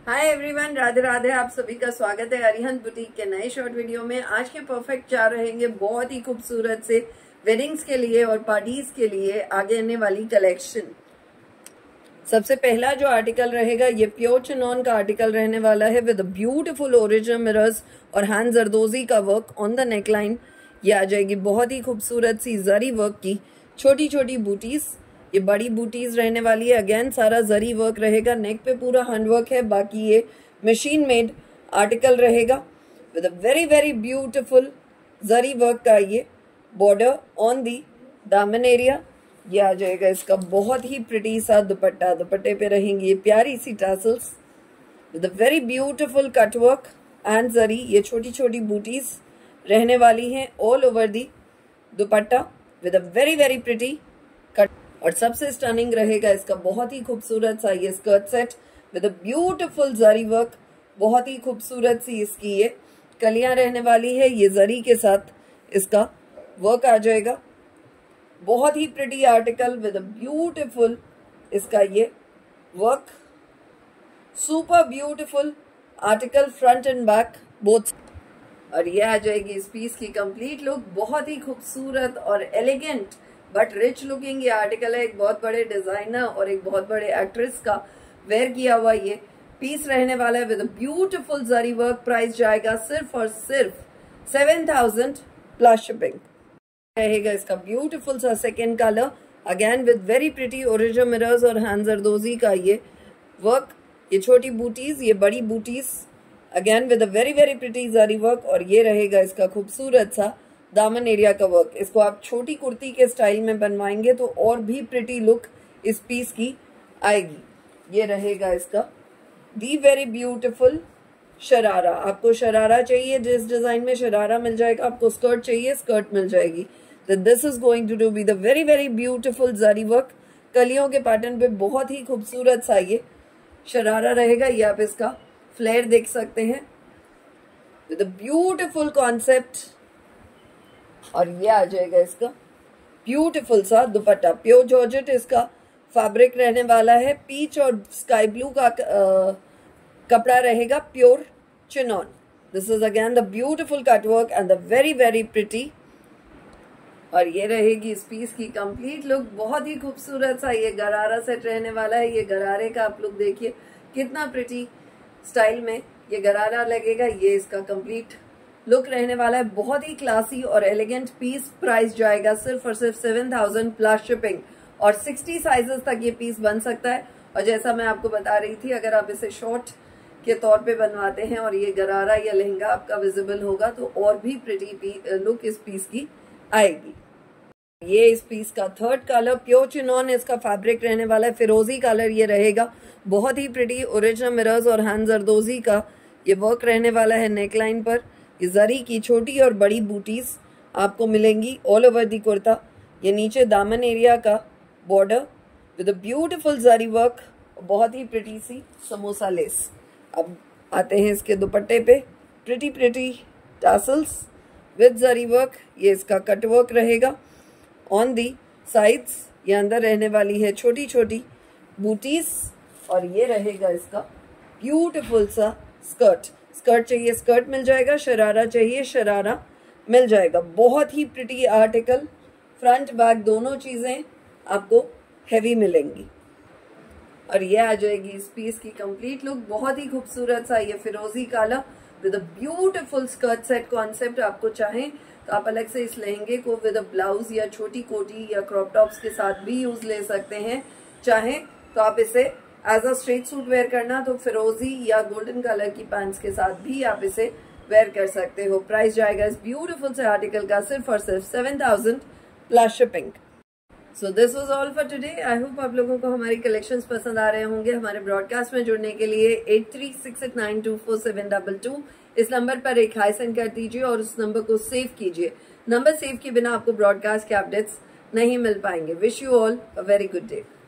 Hi everyone, Radhe Radhe. आप सभी का स्वागत है अरिहंत बुटीक के नए शॉर्ट वीडियो में। आज के परफेक्ट 4 रहेंगे बहुत ही खूबसूरत से वेडिंग्स के लिए और पार्टीज के लिए आगे आने वाली कलेक्शन। सबसे पहला जो आर्टिकल रहेगा ये प्योर चिनॉन का आर्टिकल रहने वाला है विद ब्यूटीफुल ओरिजिनल मिरर्स और हैंड जरदोजी का वर्क ऑन द नेकलाइन। ये आ जाएगी बहुत ही खूबसूरत सी जरी वर्क की छोटी छोटी बूटीज। ये बड़ी बूटीज रहने वाली है। अगेन सारा जरी वर्क रहेगा, नेक पे पूरा हैंड वर्क है। बाकी ये मशीन मेड आर्टिकल रहेगा with a very very beautiful zari work का ये बॉर्डर ऑन दी दामन एरिया। ये आ जाएगा इसका बहुत ही प्रिटी सा दुपट्टा। दुपट्टे पे रहेंगी ये प्यारी सी tassels with a very beautiful cut work and zari. ये छोटी छोटी बूटीज रहने वाली हैं all over the dupatta with a very very pretty cut. और सबसे स्टनिंग रहेगा इसका बहुत ही खूबसूरत सा ये skirt set with a beautiful zari work. बहुत ही खूबसूरत सी इसकी ये कलियां रहने वाली है। ये जरी के साथ इसका वर्क आ जाएगा। बहुत ही pretty article with a beautiful इसका ये work. Super beautiful article front and back both. और ये आ जाएगी इस पीस की कंप्लीट लुक। बहुत ही खूबसूरत और एलिगेंट बट रिच लुकिंग ये आर्टिकल है। एक बहुत बड़े डिजाइनर और एक बहुत बड़े एक्ट्रेस का वेयर किया हुआ ये पीस रहने वाला है with beautiful zari work. Price जाएगा सिर्फ और सिर्फ 7000 प्लस शिपिंग। रहेगा इसका ब्यूटीफुल सा second colour again with very pretty original mirrors और हैंड जरदोजी का ये वर्क। ये छोटी बूटीज, ये बड़ी बूटीज again with a very very pretty zari work. और ये रहेगा इसका खूबसूरत सा दामन एरिया का वर्क। इसको आप छोटी कुर्ती के स्टाइल में बनवाएंगे तो और भी प्रिटी लुक इस पीस की आएगी। ये रहेगा इसका दी वेरी ब्यूटीफुल शरारा। आपको शरारा चाहिए, जिस डिजाइन में शरारा मिल जाएगा। आपको स्कर्ट चाहिए, स्कर्ट मिल जाएगी। तो this is going to do be the very very beautiful zari work. कलियों के पैटर्न पे बहुत ही खूबसूरत सा ये शरारा रहेगा। ये आप इसका फ्लेयर देख सकते हैं विद अ ब्यूटीफुल कॉन्सेप्ट। और ये आ जाएगा इसका ब्यूटीफुल सा दुपट्टा। प्योर जॉर्जेट इसका फैब्रिक रहने वाला है। पीच और स्काई ब्लू का कपड़ा रहेगा, pure chiffon. This is again the beautiful cut work and the very very pretty. और ये रहेगी इस पीस की कंप्लीट लुक। बहुत ही खूबसूरत सा ये गरारा सेट रहने वाला है। ये गरारे का आप लुक देखिए कितना प्रिटी स्टाइल में ये गरारा लगेगा। ये इसका कंप्लीट लुक रहने वाला है। बहुत ही क्लासी और एलिगेंट पीस। प्राइस जाएगा सिर्फ और सिर्फ 7000 प्लस शिपिंग। और 60 साइजेस तक ये पीस बन सकता है। और जैसा मैं आपको बता रही थी, अगर आप इसे शॉर्ट के तौर पे बनवाते हैं और ये गरारा या लहंगा आपका विजिबल होगा तो और भी प्रिटी लुक इस पीस की आएगी। ये इस पीस का थर्ड कलर प्योर चिनॉन इसका फैब्रिक रहने वाला है। फिरोजी कलर ये रहेगा। बहुत ही प्रिटी ओरिजिनल मिरर्स और हैंड जरदोजी का ये वर्क रहने वाला है नेकलाइन पर। ये जरी की छोटी और बड़ी बूटीज आपको मिलेंगी ऑल ओवर दी कुर्ता। ये नीचे दामन एरिया का border with a beautiful zari work. बहुत ही प्रिटी सी समोसा लेस। अब आते हैं इसके दुपट्टे पे। Pretty pretty tassels with zari work. ये इसका कट वर्क रहेगा ऑन दी साइड्स। ये अंदर रहने वाली है छोटी छोटी बूटीज। और ये रहेगा इसका ब्यूटीफुल सा स्कर्ट। स्कर्ट चाहिए स्कर्ट मिल जाएगा, शरारा चाहिए शरारा मिल जाएगा। बहुत ही प्रिटी आर्टिकल। फ्रंट बैक दोनों चीजें आपको हैवी मिलेंगी। और ये आ जाएगी इस पीस की कंप्लीट लुक। बहुत ही खूबसूरत सा ये फिरोजी काला with a beautiful skirt set concept. आपको चाहें तो आप अलग से इस लहंगे को विद अ ब्लाउज या छोटी कोटी या क्रॉप टॉप्स के साथ भी यूज ले सकते हैं। चाहें तो आप इसे as a straight suit wear करना तो फिरोजी या गोल्डन कलर की पैंट्स के साथ भी आप इसे वेयर कर सकते हो। प्राइस जाएगा इस ब्यूटीफुल से आर्टिकल का सिर्फ और सिर्फ 7000 plus shipping. So this was all for today. I hope आप लोगों को हमारी कलेक्शंस पसंद आ रहे होंगे। हमारे ब्रॉडकास्ट में जुड़ने के लिए 8368924722 इस नंबर पर एक हाई सेंड कर दीजिए और उस नंबर को सेव कीजिए। नंबर सेव के बिना आपको ब्रॉडकास्ट के अपडेट्स नहीं मिल पाएंगे। Wish you all a very good day.